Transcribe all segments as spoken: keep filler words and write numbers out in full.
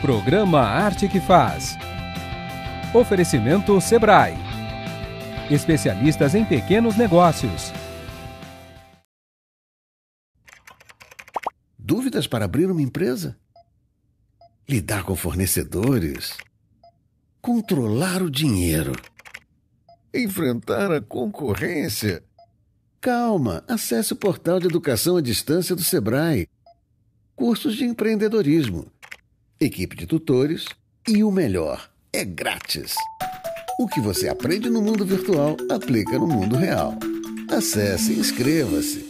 Programa Arte que Faz. Oferecimento Sebrae. Especialistas em pequenos negócios. Dúvidas para abrir uma empresa? Lidar com fornecedores? Controlar o dinheiro? Enfrentar a concorrência? Calma, acesse o portal de educação à distância do Sebrae. Cursos de empreendedorismo, equipe de tutores e o melhor, é grátis. O que você aprende no mundo virtual, aplica no mundo real. Acesse e inscreva-se.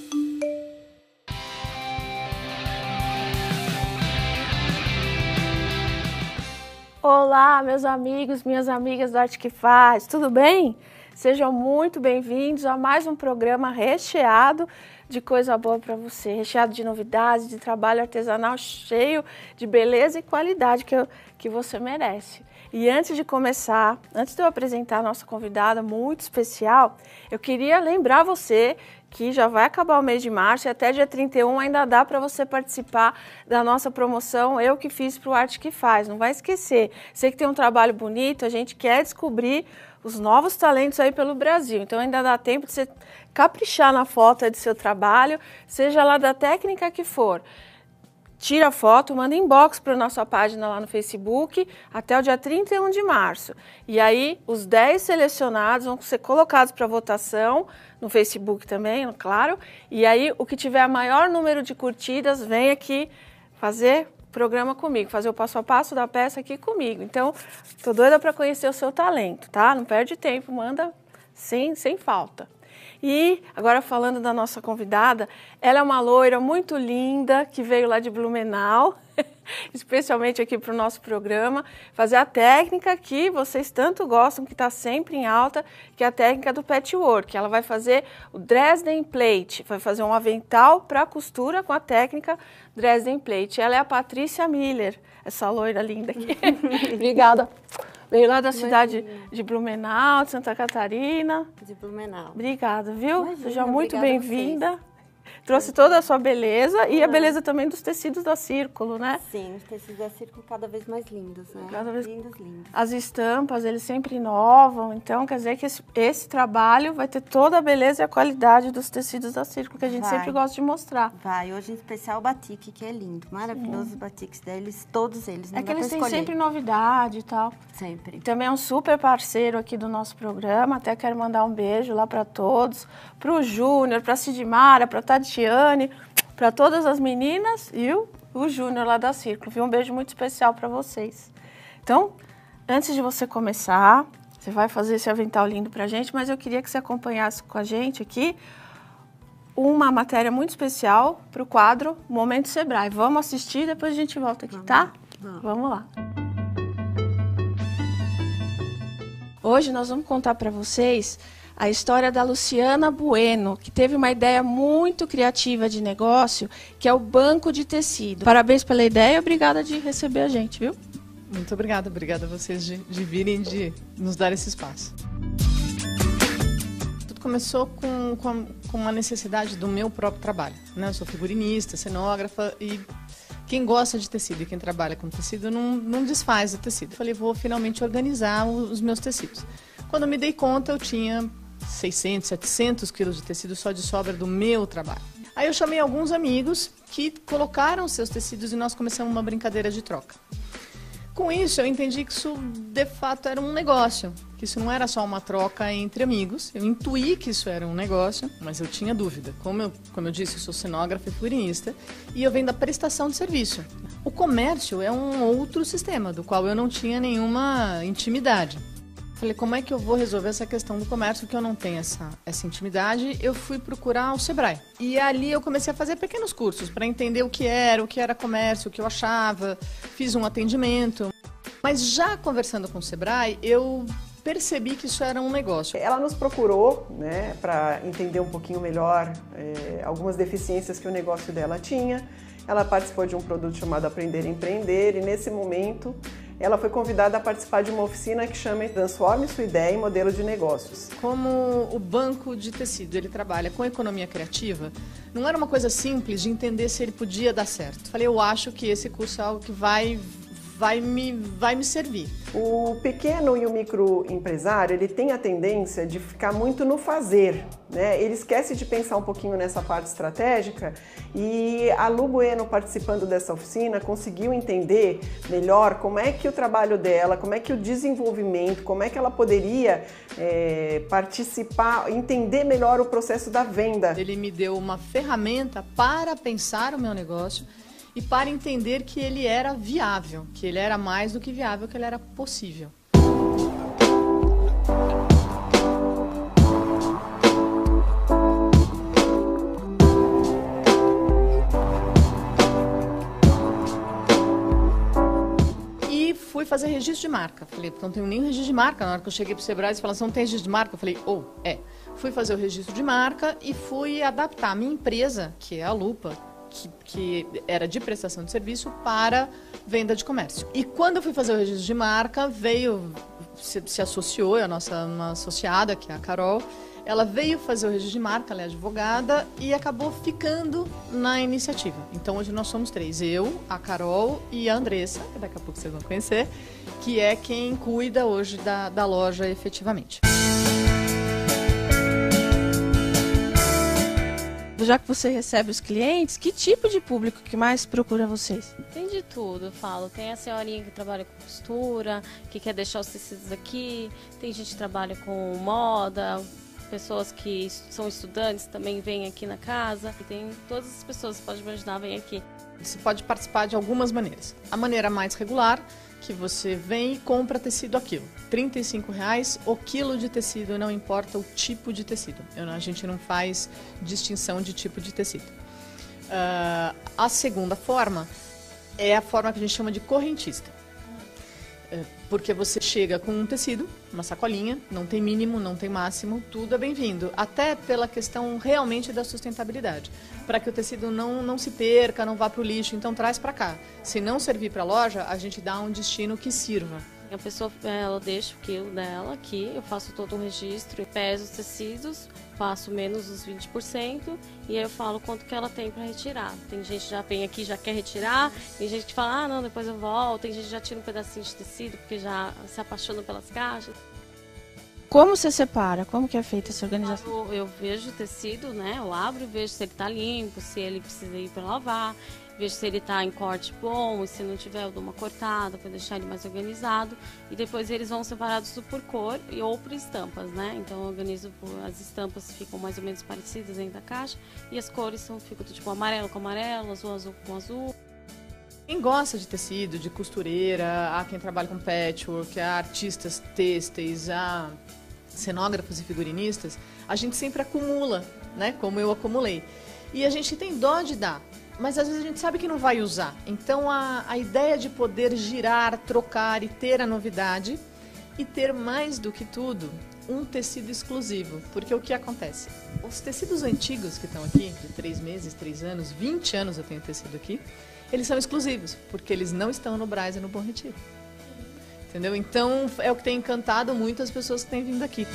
Olá, meus amigos, minhas amigas do Arte que Faz, tudo bem? Sejam muito bem-vindos a mais um programa recheado de coisa boa para você, recheado de novidades, de trabalho artesanal cheio de beleza e qualidade que, eu, que você merece. E antes de começar, antes de eu apresentar a nossa convidada muito especial, eu queria lembrar você que já vai acabar o mês de março e até dia trinta e um ainda dá para você participar da nossa promoção Eu Que Fiz para o Arte que Faz. Não vai esquecer, sei que tem um trabalho bonito, a gente quer descobrir os novos talentos aí pelo Brasil. Então ainda dá tempo de você caprichar na foto do seu trabalho, seja lá da técnica que for. Tira a foto, manda inbox para a nossa página lá no Facebook até o dia trinta e um de março. E aí, os dez selecionados vão ser colocados para votação no Facebook também, claro. E aí, o que tiver a maior número de curtidas, vem aqui fazer programa comigo, fazer o passo a passo da peça aqui comigo. Então, tô doida para conhecer o seu talento, tá? Não perde tempo, manda sem, sem falta. E agora falando da nossa convidada, ela é uma loira muito linda que veio lá de Blumenau, especialmente aqui para o nosso programa, fazer a técnica que vocês tanto gostam, que está sempre em alta, que é a técnica do patchwork. Ela vai fazer o Dresden Plate, vai fazer um avental para costura com a técnica Dresden Plate. Ela é a Patrícia Miller, essa loira linda aqui. Obrigada. Veio lá da cidade de Blumenau, de Santa Catarina. De Blumenau. Obrigada, viu? Imagina, seja muito bem-vinda. Trouxe Sim. toda a sua beleza e a beleza também dos tecidos da Círculo, né? Sim, os tecidos da Círculo cada vez mais lindos, né? Cada vez... Lindos, lindos. As estampas, eles sempre inovam, então quer dizer que esse, esse trabalho vai ter toda a beleza e a qualidade dos tecidos da Círculo, que a gente vai. sempre gosta de mostrar. Vai, hoje em especial o batik, que é lindo, maravilhoso. Os batiks deles, todos eles, não É que eles têm escolher. sempre novidade e tal. Sempre. Também é um super parceiro aqui do nosso programa, até quero mandar um beijo lá para todos, para o Júnior, para a Sidmara, para a Tatiane, para todas as meninas e o, o Júnior lá da Círculo. Viu? Um beijo muito especial para vocês. Então, antes de você começar, você vai fazer esse avental lindo para a gente, mas eu queria que você acompanhasse com a gente aqui uma matéria muito especial para o quadro Momento Sebrae. Vamos assistir, depois a gente volta aqui, Vamos. tá? Vamos. Vamos lá. Hoje nós vamos contar para vocês a história da Luciana Bueno, que teve uma ideia muito criativa de negócio, que é o banco de tecido. Parabéns pela ideia e obrigada de receber a gente, viu? Muito obrigada, obrigada a vocês de, de virem, de nos dar esse espaço. Tudo começou com, com, com uma necessidade do meu próprio trabalho, né? Eu sou figurinista, cenógrafa e quem gosta de tecido e quem trabalha com tecido não, não desfaz o tecido. Eu falei, vou finalmente organizar os meus tecidos. Quando eu me dei conta, eu tinha seiscentos, setecentos quilos de tecido só de sobra do meu trabalho. Aí eu chamei alguns amigos que colocaram seus tecidos e nós começamos uma brincadeira de troca. Com isso, eu entendi que isso, de fato, era um negócio, que isso não era só uma troca entre amigos. Eu intuí que isso era um negócio, mas eu tinha dúvida. Como eu, como eu disse, eu sou cenógrafa e figurinista e eu venho da prestação de serviço. O comércio é um outro sistema, do qual eu não tinha nenhuma intimidade. Falei, como é que eu vou resolver essa questão do comércio, que eu não tenho essa, essa intimidade? Eu fui procurar o Sebrae. E ali eu comecei a fazer pequenos cursos para entender o que era, o que era comércio, o que eu achava. Fiz um atendimento. Mas já conversando com o Sebrae, eu percebi que isso era um negócio. Ela nos procurou, né, para entender um pouquinho melhor é, algumas deficiências que o negócio dela tinha. Ela participou de um produto chamado Aprender a Empreender e nesse momento ela foi convidada a participar de uma oficina que chama Transforme Sua Ideia em Modelo de Negócios. Como o banco de tecido ele trabalha com economia criativa, não era uma coisa simples de entender se ele podia dar certo. Falei, eu acho que esse curso é algo que vai, vai me, vai me servir. O pequeno e o microempresário, ele tem a tendência de ficar muito no fazer, né? Ele esquece de pensar um pouquinho nessa parte estratégica e a Lu Bueno, participando dessa oficina, conseguiu entender melhor como é que o trabalho dela, como é que o desenvolvimento, como é que ela poderia é, participar, entender melhor o processo da venda. Ele me deu uma ferramenta para pensar o meu negócio e para entender que ele era viável, que ele era mais do que viável, que ele era possível. E fui fazer registro de marca. Falei, porque não tenho nem registro de marca. Na hora que eu cheguei para o Sebrae, eles falaram, você não tem registro de marca? Eu falei, oh, é. Fui fazer o registro de marca e fui adaptar a minha empresa, que é a Lupa, Que, que era de prestação de serviço, para venda de comércio. E quando eu fui fazer o registro de marca, veio, se, se associou, a nossa uma associada, que é a Carol, ela veio fazer o registro de marca, ela é advogada, e acabou ficando na iniciativa. Então hoje nós somos três, eu, a Carol e a Andressa, que daqui a pouco vocês vão conhecer, que é quem cuida hoje da, da loja efetivamente. Já que você recebe os clientes, que tipo de público que mais procura vocês? Tem de tudo, eu falo. Tem a senhorinha que trabalha com costura, que quer deixar os tecidos aqui. Tem gente que trabalha com moda, pessoas que são estudantes também vêm aqui na casa. E tem todas as pessoas que você pode imaginar vêm aqui. Você pode participar de algumas maneiras. A maneira mais regular, que você vem e compra tecido a quilo. trinta e cinco reais o quilo de tecido, não importa o tipo de tecido. Eu, a gente não faz distinção de tipo de tecido. Uh, a segunda forma é a forma que a gente chama de correntista. Uh, porque você chega com um tecido, uma sacolinha, não tem mínimo, não tem máximo, tudo é bem-vindo. Até pela questão realmente da sustentabilidade. Para que o tecido não, não se perca, não vá para o lixo, então traz para cá. Se não servir para a loja, a gente dá um destino que sirva. A pessoa, ela deixa o quilo dela aqui, eu faço todo um registro, peso os tecidos, faço menos os vinte por cento e aí eu falo quanto que ela tem para retirar. Tem gente que já vem aqui e já quer retirar, tem gente que fala, ah não, depois eu volto, tem gente que já tira um pedacinho de tecido porque já se apaixona pelas caixas. Como você separa? Como que é feita essa organização? Eu, eu vejo o tecido, né? Eu abro e vejo se ele está limpo, se ele precisa ir para lavar, vejo se ele está em corte bom, e se não tiver eu dou uma cortada para deixar ele mais organizado. E depois eles vão separados por cor e, ou por estampas, né? Então eu organizo, por, as estampas ficam mais ou menos parecidas dentro da caixa e as cores são, ficam tipo amarelo com amarelo, azul, azul com azul. Quem gosta de tecido, de costureira, há quem trabalha com patchwork, há artistas têxteis, há cenógrafos e figurinistas, a gente sempre acumula, né? Como eu acumulei. E a gente tem dó de dar, mas às vezes a gente sabe que não vai usar. Então a, a ideia de poder girar, trocar e ter a novidade e ter mais do que tudo um tecido exclusivo. Porque o que acontece? Os tecidos antigos que estão aqui, de três meses, três anos, vinte anos eu tenho tecido aqui, eles são exclusivos, porque eles não estão no Brás e no Bom Retiro. Entendeu? Então é o que tem encantado muitas pessoas que têm vindo aqui.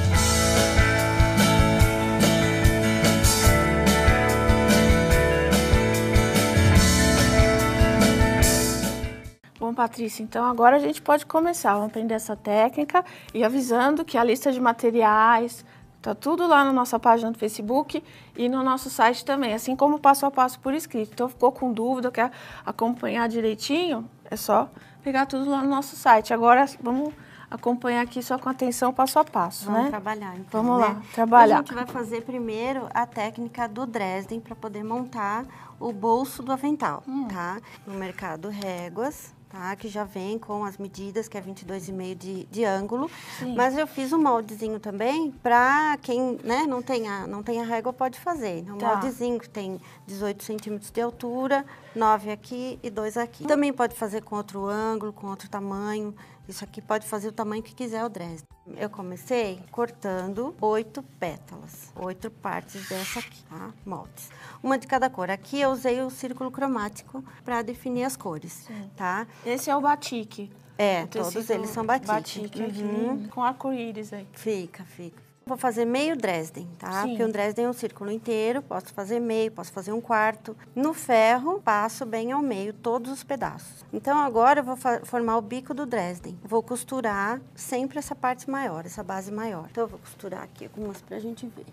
Bom, Patrícia, então agora a gente pode começar. Vamos aprender essa técnica e avisando que a lista de materiais está tudo lá na nossa página do Facebook e no nosso site também, assim como o passo a passo por escrito. Então, ficou com dúvida, quer acompanhar direitinho, é só pegar tudo lá no nosso site. Agora, vamos acompanhar aqui só com atenção passo a passo, vamos né? trabalhar, então, Vamos né? lá, trabalhar. A gente vai fazer primeiro a técnica do Dresden para poder montar o bolso do avental, hum. tá? No mercado Réguas, tá? Que já vem com as medidas, que é vinte e dois e meio de, de ângulo. Sim. Mas eu fiz um moldezinho também para quem, né, não tem a, não tem a régua pode fazer. Um tá. moldezinho que tem dezoito centímetros de altura, nove aqui e dois aqui. Também pode fazer com outro ângulo, com outro tamanho. Isso aqui pode fazer o tamanho que quiser o Dresden. Eu comecei cortando oito pétalas, oito partes dessa aqui, tá? Moldes. Uma de cada cor. Aqui eu usei o círculo cromático para definir as cores, sim. tá? Esse é o batique. É, todos eles são batique. Batique, uhum. aqui, com arco-íris aí. Fica, fica. Vou fazer meio Dresden, tá? Sim. Porque um Dresden é um círculo inteiro, posso fazer meio, posso fazer um quarto. No ferro, passo bem ao meio todos os pedaços. Então, agora eu vou formar o bico do Dresden. Vou costurar sempre essa parte maior, essa base maior. Então, eu vou costurar aqui algumas pra gente ver.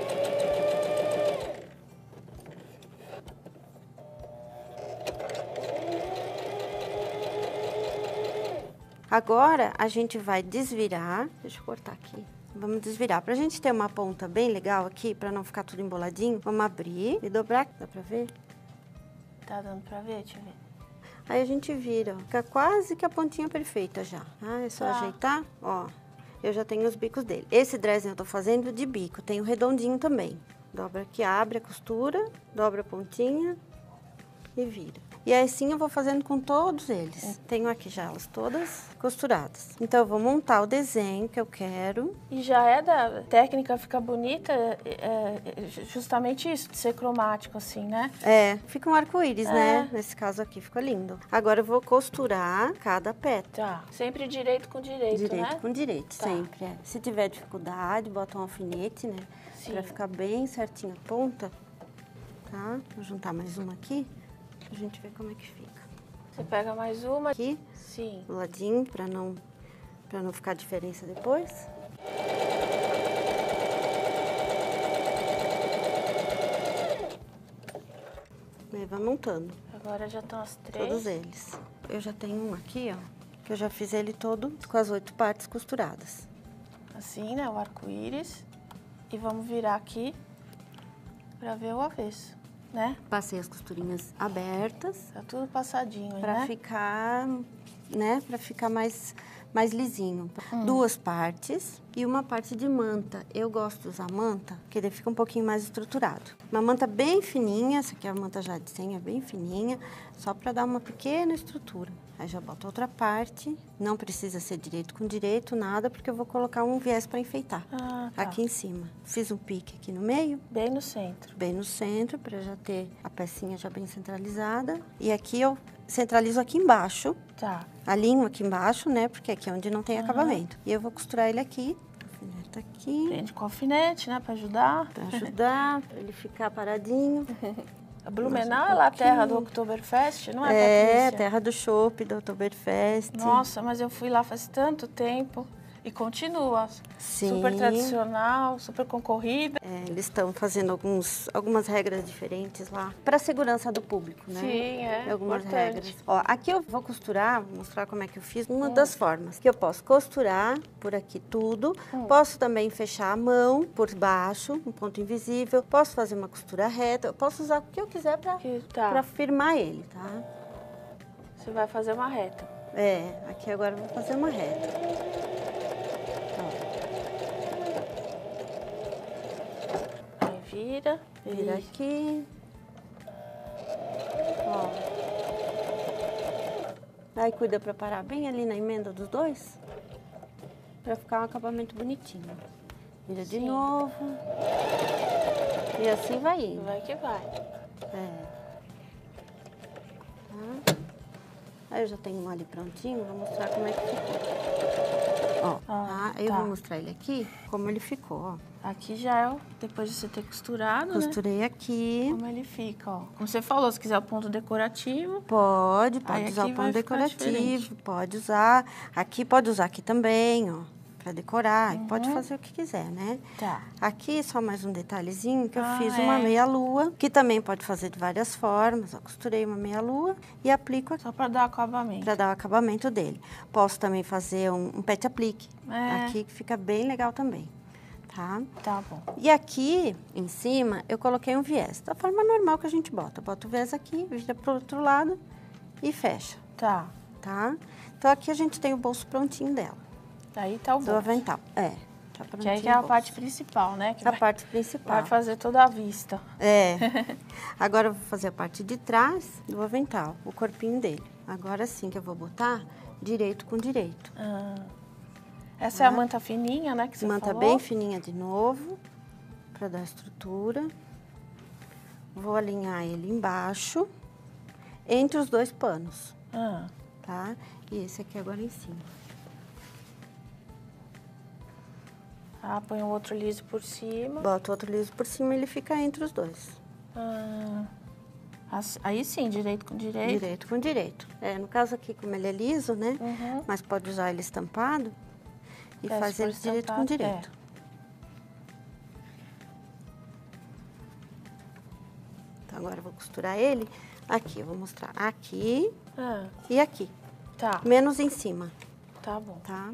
Agora, a gente vai desvirar. Deixa eu cortar aqui. Vamos desvirar. Pra gente ter uma ponta bem legal aqui, pra não ficar tudo emboladinho, vamos abrir e dobrar. Dá pra ver? Tá dando pra ver? Deixa eu ver. Aí a gente vira, ó. Fica quase que a pontinha perfeita já. Ah, é só Tá. ajeitar, ó. Eu já tenho os bicos dele. Esse Dresden eu tô fazendo de bico. Tem o redondinho também. Dobra aqui, abre a costura, dobra a pontinha e vira. E assim eu vou fazendo com todos eles. Tenho aqui já elas todas costuradas. Então, eu vou montar o desenho que eu quero. E já é da técnica, fica bonita, é, é justamente isso, de ser cromático, assim, né? É, fica um arco-íris, É. né? Nesse caso aqui, ficou lindo. Agora, eu vou costurar cada pétala. Tá, sempre direito com direito, Direito né? com direito, Tá. sempre. É. Se tiver dificuldade, bota um alfinete, né? Sim. Pra ficar bem certinho a ponta. Tá? Vou juntar mais uma aqui, pra gente ver como é que fica. Você pega mais uma. Aqui, Sim. do ladinho, pra não, pra não ficar diferença depois. E vai montando. Agora já estão as três. Todos eles. Eu já tenho um aqui, ó, que eu já fiz ele todo com as oito partes costuradas. Assim, né? O arco-íris. E vamos virar aqui pra ver o avesso, né? Passei as costurinhas abertas Tá tudo passadinho, aí, pra né? ficar, né, para ficar mais mais lisinho. Hum. Duas partes e uma parte de manta. Eu gosto de usar manta, porque ele fica um pouquinho mais estruturado. Uma manta bem fininha, essa aqui é a manta já de senha, bem fininha, só para dar uma pequena estrutura. Aí já boto outra parte, não precisa ser direito com direito, nada, porque eu vou colocar um viés para enfeitar. Ah, tá. Aqui em cima. Fiz um pique aqui no meio, Bem no centro. bem no centro, para já ter a pecinha já bem centralizada. E aqui eu centralizo aqui embaixo, Tá. alinho aqui embaixo, né? Porque aqui é onde não tem acabamento. E eu vou costurar ele aqui, alfineta aqui, Prende com alfinete, né? Pra ajudar. para ajudar, para ele ficar paradinho. A Blumenau Mais um é lá a terra do pouquinho. Oktoberfest, não é, É, Patrícia? terra do chopp, do Oktoberfest. Nossa, mas eu fui lá faz tanto tempo e continua. Sim. Super tradicional, super concorrida. É, eles estão fazendo alguns, algumas regras diferentes lá, para a segurança do público, né? Sim, é Algumas importante. regras. Ó, aqui eu vou costurar, vou mostrar como é que eu fiz. Uma das formas que eu posso costurar por aqui tudo. Hum. Posso também fechar a mão por baixo, um ponto invisível. Posso fazer uma costura reta. Eu posso usar o que eu quiser para Que tá. para firmar ele, tá? Você vai fazer uma reta. É, aqui agora eu vou fazer uma reta. Aí vira. Vira e- aqui. Ó. Aí cuida pra parar bem ali na emenda dos dois. Pra ficar um acabamento bonitinho. Vira de Sim. novo. E assim vai indo. Vai que vai. É. Tá? Aí eu já tenho um ali prontinho, vou mostrar como é que ficou. Ó, Ah, tá? Aí eu tá. vou mostrar ele aqui, como ele ficou, ó. Aqui já é, o- depois de você ter costurado, né? Costurei aqui. Como ele fica, ó. Como você falou, se quiser o ponto decorativo. Pode, pode Aí usar aqui o vai pano ficar decorativo, diferente. pode usar. Aqui pode usar aqui também, ó, pra decorar. Uhum. Pode fazer o que quiser, né? Tá. Aqui só mais um detalhezinho que eu Ah, fiz é. uma meia-lua, que também pode fazer de várias formas. Ó, costurei uma meia-lua e aplico aqui Só pra dar acabamento. para dar o acabamento dele. Posso também fazer um, um pet aplique. É. Aqui que fica bem legal também, tá? Tá bom. E aqui, em cima, eu coloquei um viés. Da forma normal que a gente bota. Bota o viés aqui, vira pro outro lado e fecha, Tá. tá? Então, aqui a gente tem o bolso prontinho dela. Aí tá o Do bolso. avental. É, tá prontinho Que aí que é o a bolso. parte principal, né? Que A vai, parte principal. vai fazer toda a vista. É. Agora eu vou fazer a parte de trás do avental, o corpinho dele. Agora sim que eu vou botar direito com direito. Ah. Essa é a Tá. manta fininha, né? Que você Manta falou. bem fininha de novo, para dar estrutura. Vou alinhar ele embaixo, entre os dois panos, Ah. tá? E esse aqui agora em cima. Ah, põe o outro liso por cima. Bota o outro liso por cima e ele fica entre os dois. Ah, aí sim, direito com direito. Direito com direito. É, no caso aqui, como ele é liso, né? Uhum. Mas pode usar ele estampado e É, fazer ele direito com estampado, direito. é. Então, agora eu vou costurar ele aqui. Eu vou mostrar aqui Ah, e aqui. tá, Menos em cima, tá bom. tá?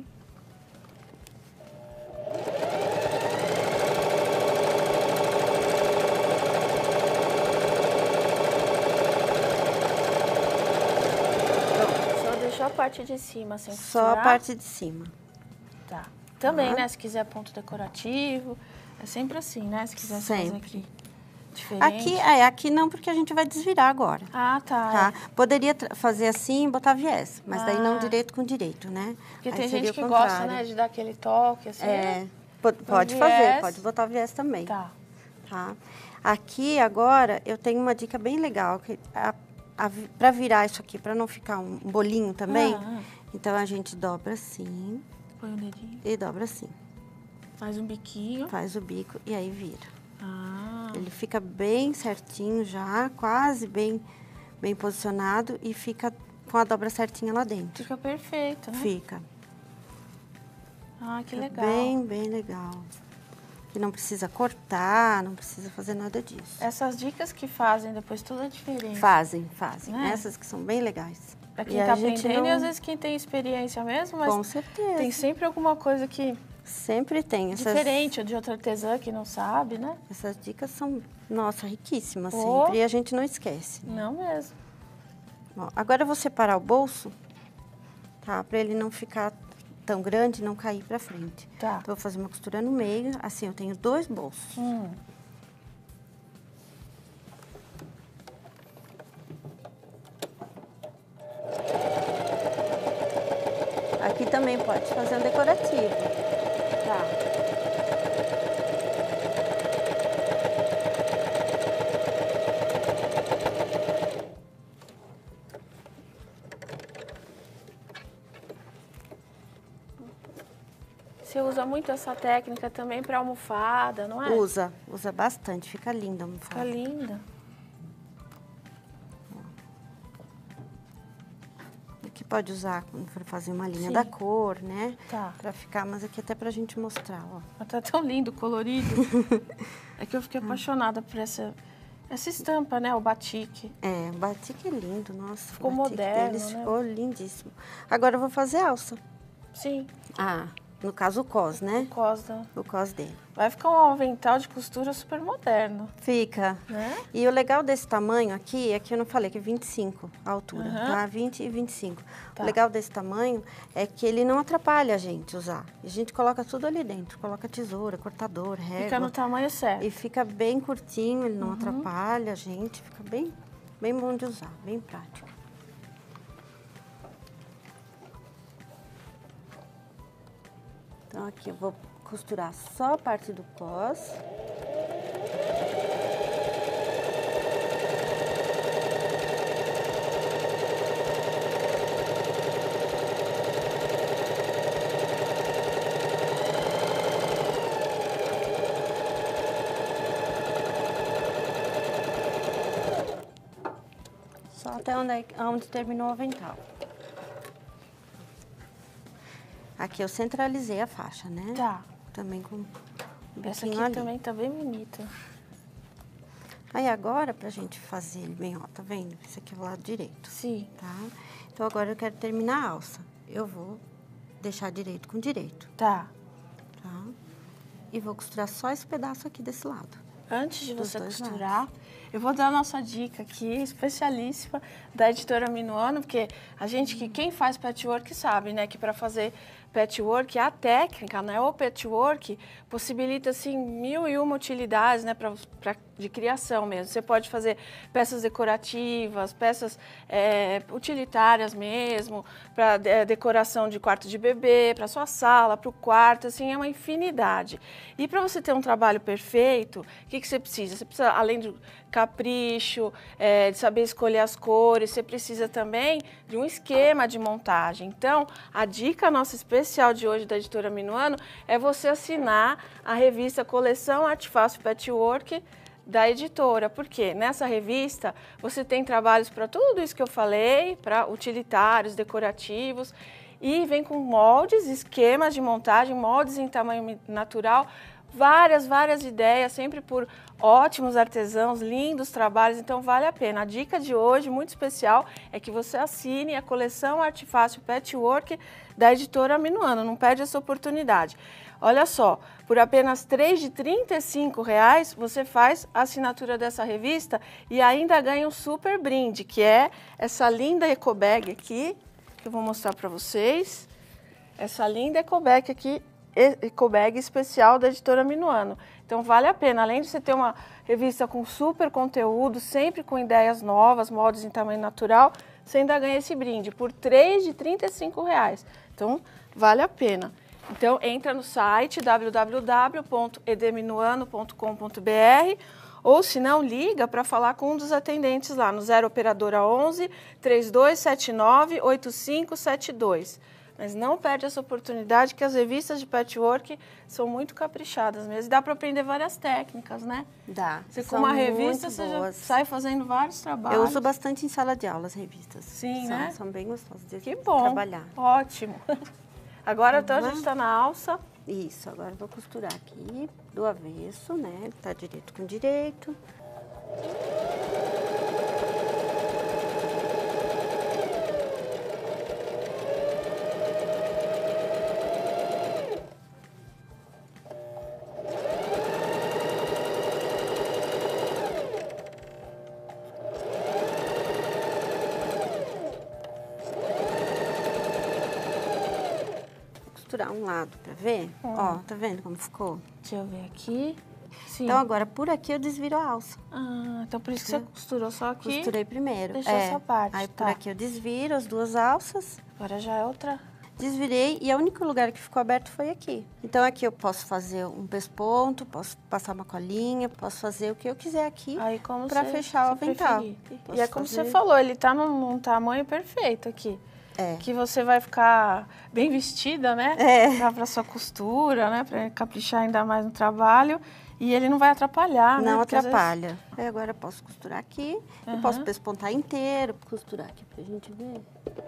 Só deixou a parte de cima sem Só costurar? a parte de cima. Tá. Também, Tá. né? Se quiser ponto decorativo, é sempre assim, né? Se quiser fazer Sempre. aqui diferente. Aqui, é, aqui não, porque a gente vai desvirar agora. Ah, tá. Tá? Poderia tra- fazer assim e botar viés, mas daí não Ah. direito com direito, né? Porque Aí tem seria gente o que gosta, contrário. né? De dar aquele toque, assim. É, po- pode viés. fazer, pode botar viés também. Tá. Tá? Aqui agora eu tenho uma dica bem legal, que para virar isso aqui, para não ficar um bolinho também, Ah, ah. então a gente dobra assim Põe o dedinho. e dobra assim. Faz um biquinho. Faz o bico e aí vira. Ah. Ele fica bem certinho já, quase bem, bem posicionado e fica com a dobra certinha lá dentro. Fica perfeito, né? Fica. Ah, que Fica legal. Bem, bem legal. E não precisa cortar, não precisa fazer nada disso. Essas dicas que fazem depois tudo é diferente. Fazem, fazem. Né? Essas que são bem legais. Pra E quem a tá gente aprendendo não- e às vezes quem tem experiência mesmo, mas Com certeza. tem sempre alguma coisa que Sempre tem. Essas, diferente, ou de outra artesã que não sabe, né? Essas dicas são, nossa, riquíssimas Oh. sempre. E a gente não esquece. né? Não mesmo. Ó, agora eu vou separar o bolso, tá? Pra ele não ficar tão grande e não cair pra frente. Tá. Então, eu vou fazer uma costura no meio. Assim, eu tenho dois bolsos. Hum. Aqui também pode fazer um decorativo. Tá. Você usa muito essa técnica também para almofada, não é? Usa, usa bastante. Fica linda a Fica almofada. linda. Aqui pode usar quando for fazer uma linha Sim. da cor, né? Tá. Pra ficar, mas aqui até pra gente mostrar, ó. Mas tá tão lindo, colorido. É que eu fiquei apaixonada por essa, essa estampa, né? O batik. É, o batik é lindo, nossa. Ficou o batik moderno, deles né? Ficou lindíssimo. Agora eu vou fazer alça. Sim, Ah, no caso o cos, né? costa. O cos dele. Vai ficar um avental de costura super moderno, Fica. né? E o legal desse tamanho aqui, é que eu não falei que é vinte e cinco a altura, Aham. tá? vinte e vinte e cinco. Tá. O legal desse tamanho é que ele não atrapalha a gente usar. A gente coloca tudo ali dentro. Coloca tesoura, cortador, régua. Fica no tamanho certo. E fica bem curtinho, ele Uhum. não atrapalha a gente. Fica bem, bem bom de usar, bem prático. Então, aqui eu vou costurar só a parte do cos. Só até onde, é- onde terminou o avental. Aqui eu centralizei a faixa, né? Tá. Também com um Essa biquinho aqui ali. também tá bem bonita. Aí agora, pra gente fazer ele bem, ó, tá vendo? Esse aqui é o lado direito, Sim. tá? Então agora eu quero terminar a alça. Eu vou deixar direito com direito, Tá. tá? E vou costurar só esse pedaço aqui desse lado. Antes de Dos você dois costurar, eu vou dar a nossa dica aqui, especialíssima, da editora Minuano, porque a gente que quem faz patchwork sabe, né, que para fazer patchwork, a técnica, né, o patchwork, possibilita, assim, mil e uma utilidades, né, pra, pra, de criação mesmo. Você pode fazer peças decorativas, peças é, utilitárias mesmo, para é, decoração de quarto de bebê, para sua sala, para o quarto, assim, é uma infinidade. E para você ter um trabalho perfeito, o que, que você precisa? Você precisa, além do capricho, é, de saber escolher as cores, você precisa também de um esquema de montagem. Então, a dica nossa especial especial de hoje da editora Minuano é você assinar a revista Coleção Arte Fácil Patchwork da editora. Por quê? Nessa revista você tem trabalhos para tudo isso que eu falei, para utilitários, decorativos, e vem com moldes, esquemas de montagem, moldes em tamanho natural, várias, várias ideias, sempre por ótimos artesãos, lindos trabalhos, então vale a pena. A dica de hoje, muito especial, é que você assine a coleção Arte Fácil Patchwork da editora Minuano, não perde essa oportunidade. Olha só, por apenas três de trinta e cinco reais, você faz a assinatura dessa revista e ainda ganha um super brinde, que é essa linda ecobag aqui, que eu vou mostrar para vocês. Essa linda ecobag aqui, ecobag especial da editora Minuano. Então vale a pena, além de você ter uma revista com super conteúdo, sempre com ideias novas, moldes em tamanho natural, você ainda ganha esse brinde por três de trinta e cinco reais. Então vale a pena. Então entra no site w w w ponto edeminuano ponto com ponto b r ou se não, liga para falar com um dos atendentes lá no zero operadora onze, três dois sete nove, oito cinco sete dois. Mas não perde essa oportunidade, que as revistas de patchwork são muito caprichadas mesmo. Dá para aprender várias técnicas, né? Dá. Você com uma revista, você já sai fazendo vários trabalhos. Eu uso bastante em sala de aula as revistas. Sim, são, né? São bem gostosas de que bom. trabalhar. Ótimo. Agora então a gente está na alça. Isso, agora eu vou costurar aqui do avesso, né? Tá direito com direito. Costurar um lado pra ver. Hum. Ó, tá vendo como ficou? Deixa eu ver aqui. Sim. Então agora por aqui eu desviro a alça. Ah, então por isso que você costurou só aqui. Costurei primeiro. Deixou é. essa parte. Aí tá. por aqui eu desviro as duas alças. Agora já é outra. Desvirei e o único lugar que ficou aberto foi aqui. Então aqui eu posso fazer um pesponto, posso passar uma colinha, posso fazer o que eu quiser aqui para fechar o avental. E é como fazer... você falou, ele tá num, num tamanho perfeito aqui. É. Que você vai ficar bem vestida, né? É. Para sua costura, né? Para caprichar ainda mais no trabalho. E ele não vai atrapalhar, não né? Porque atrapalha. Vezes... Aí agora eu posso costurar aqui. Uhum. Eu posso pespontar inteiro, costurar aqui pra gente ver.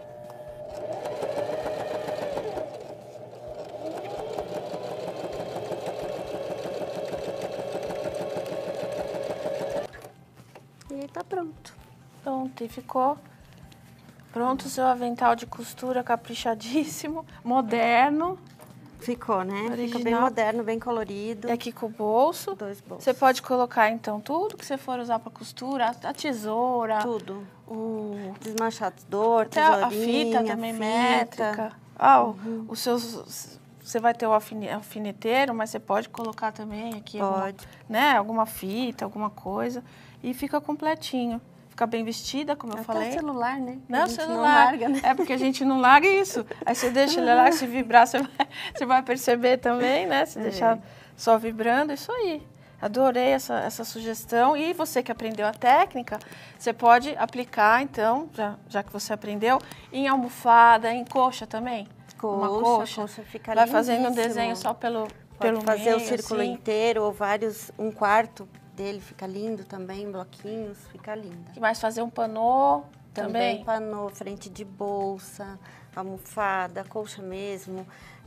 E aí tá pronto. Pronto, e ficou pronto o seu avental de costura caprichadíssimo, moderno. Ficou, né? Original. Fica bem moderno, bem colorido. E aqui com o bolso. Dois bolsos. Você pode colocar, então, tudo que você for usar para costura, a tesoura. Tudo. O desmanchador, tesourinha, a fita também fita. métrica. Ah, uhum. Os seus... Você vai ter o alfineteiro, mas você pode colocar também aqui pode. Alguma, né, alguma fita, alguma coisa. E fica completinho. Fica bem vestida, como eu Até falei. Até o celular, né? Não, o celular. Não larga, né? É porque a gente não larga isso. Aí você deixa ele lá, se vibrar, você vai, você vai perceber também, né? Se é. deixar só vibrando, isso aí. Adorei essa, essa sugestão. E você que aprendeu a técnica, você pode aplicar, então, já, já que você aprendeu, em almofada, em coxa também. Coxa, uma coxa. coxa fica vai fazendo um desenho só pelo, pode pelo fazer meio, o círculo assim. inteiro ou vários, um quarto dele fica lindo também, bloquinhos, fica lindo. Que mais fazer um panô também? Também panô, frente de bolsa, almofada, colcha mesmo,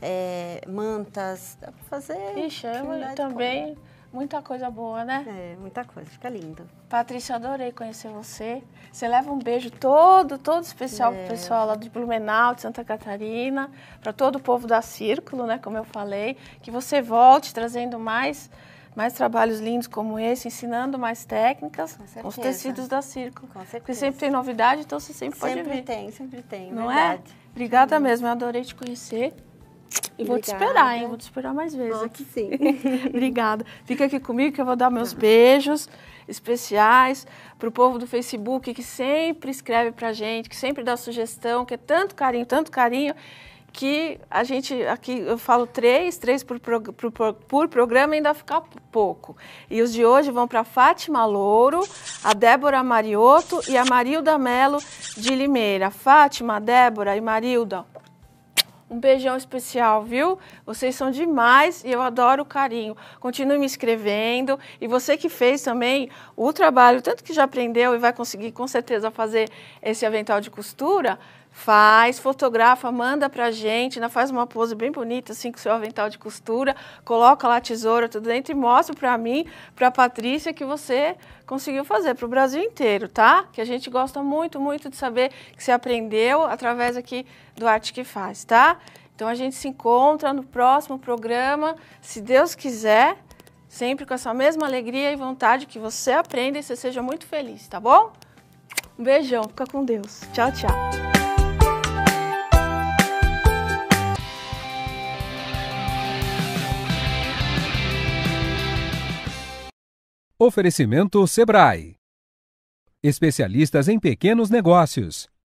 é, mantas, dá pra fazer. Ixi, eu também, muita coisa boa, né? É, muita coisa, fica lindo. Patrícia, adorei conhecer você. Você leva um beijo todo, todo especial é. pro pessoal lá de Blumenau, de Santa Catarina, para todo o povo da Círculo, né, como eu falei, que você volte trazendo mais mais trabalhos lindos como esse, ensinando mais técnicas com, com os tecidos da Círculo. Com certeza. Porque sempre tem novidade, então você sempre, sempre pode vir. Sempre tem, sempre tem, não verdade. é? Obrigada Sim. mesmo, eu adorei te conhecer. E Obrigada. Vou te esperar, hein? Vou te esperar mais vezes Nossa, aqui. Sim. Obrigada. Fica aqui comigo que eu vou dar meus beijos especiais para o povo do Facebook que sempre escreve pra gente, que sempre dá sugestão, que é tanto carinho, tanto carinho, que a gente, aqui eu falo três, três por, por, por, por programa ainda fica pouco. E os de hoje vão para Fátima Louro, a Débora Mariotto e a Marilda Melo de Limeira. Fátima, Débora e Marilda, Um beijão especial, viu? Vocês são demais e eu adoro o carinho. Continue me escrevendo. E você que fez também o trabalho, tanto que já aprendeu e vai conseguir com certeza fazer esse avental de costura, faz, fotografa, manda pra gente, né? Faz uma pose bem bonita assim com o seu avental de costura, coloca lá a tesoura tudo dentro e mostra pra mim, pra Patrícia, que você conseguiu fazer pro Brasil inteiro, tá? Que a gente gosta muito, muito de saber que você aprendeu através aqui do Arte que Faz, tá? Então a gente se encontra no próximo programa, se Deus quiser, sempre com essa mesma alegria e vontade que você aprenda e você seja muito feliz, tá bom? Um beijão, fica com Deus. Tchau, tchau. Oferecimento Sebrae. Especialistas em pequenos negócios.